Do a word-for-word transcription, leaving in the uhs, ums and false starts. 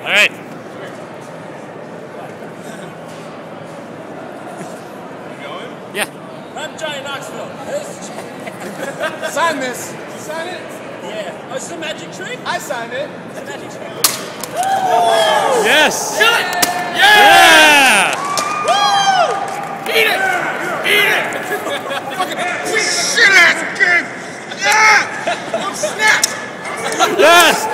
All right. You going? Yeah. I'm Johnny Knoxville. Sign this. Did you sign it? Yeah. Oh, is it a magic trick? I signed it. It's a magic trick. Yes. Kill it! Yeah. Yeah. Woo! Eat it! Eat it! Fucking shit ass kid! Yeah! Don't snap! Yes.